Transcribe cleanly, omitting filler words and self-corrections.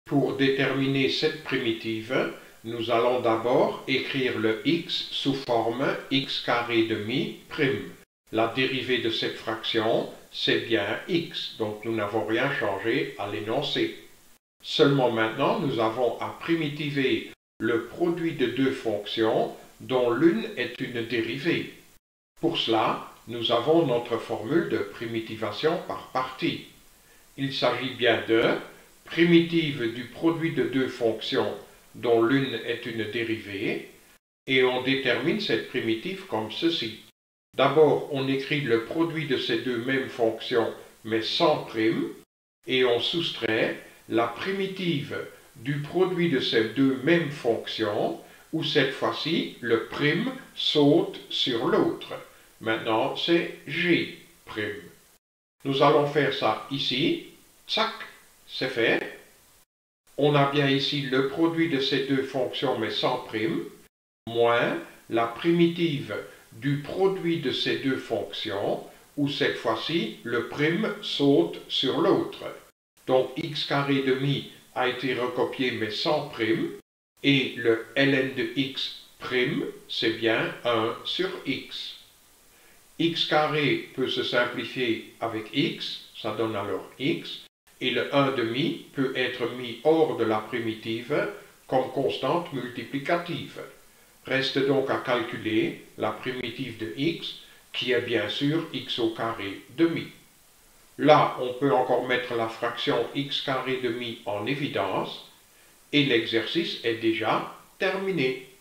Pour déterminer cette primitive, nous allons d'abord écrire le x sous forme x carré demi prime. La dérivée de cette fraction, c'est bien x, donc nous n'avons rien changé à l'énoncé. Seulement maintenant, nous avons à primitiver le produit de deux fonctions dont l'une est une dérivée. Pour cela, nous avons notre formule de primitivation par partie. Il s'agit bien de primitive du produit de deux fonctions dont l'une est une dérivée, et on détermine cette primitive comme ceci. D'abord, on écrit le produit de ces deux mêmes fonctions, mais sans prime, et on soustrait la primitive du produit de ces deux mêmes fonctions, où cette fois-ci, le prime saute sur l'autre. Maintenant, c'est G'. Nous allons faire ça ici. Tsac, c'est fait. On a bien ici le produit de ces deux fonctions, mais sans prime, moins la primitive du produit de ces deux fonctions, où cette fois-ci, le prime saute sur l'autre. Donc x carré demi a été recopié mais sans prime, et le ln de x prime, c'est bien 1 sur x. X carré peut se simplifier avec x, ça donne alors x, et le 1 demi peut être mis hors de la primitive comme constante multiplicative. Reste donc à calculer la primitive de x, qui est bien sûr x au carré demi. Là, on peut encore mettre la fraction x carré demi en évidence, et l'exercice est déjà terminé.